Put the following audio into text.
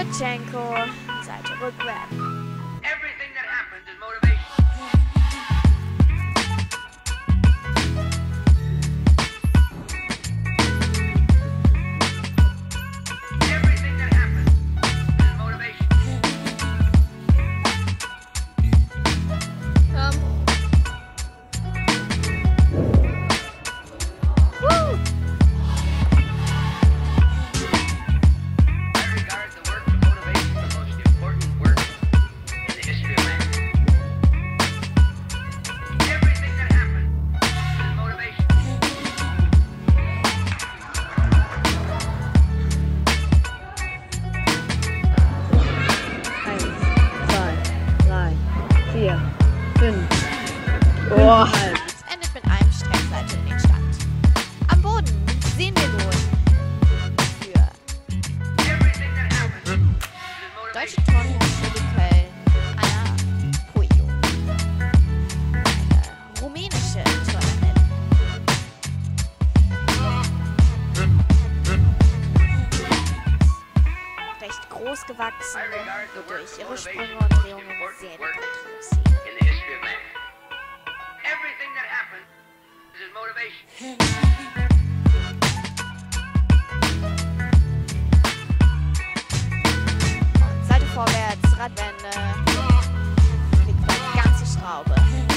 Shevchenko, Seite rückwärts. Everything that happens is motivation. Everything that happens is motivation. Woo! I regard the work of motivation the most important work in the history of man. Everything that happens is motivation. Eins, zwei, drei, vier, fünf. Boah. Es endet mit einem Streckseite in den Stand. Am Boden sehen wir nun für Everything that happens is motivation. deutsche Turnhochschule Köln Anna Puiu. Eine rumänische Turnerin. Recht groß gewachsen, wodurch ihre Sprünge und Drehungen sehr detailliert sind. In the history of man. Everything that happens is motivation. Seite vorwärts, Radwende, fliegt die ganze Schraube.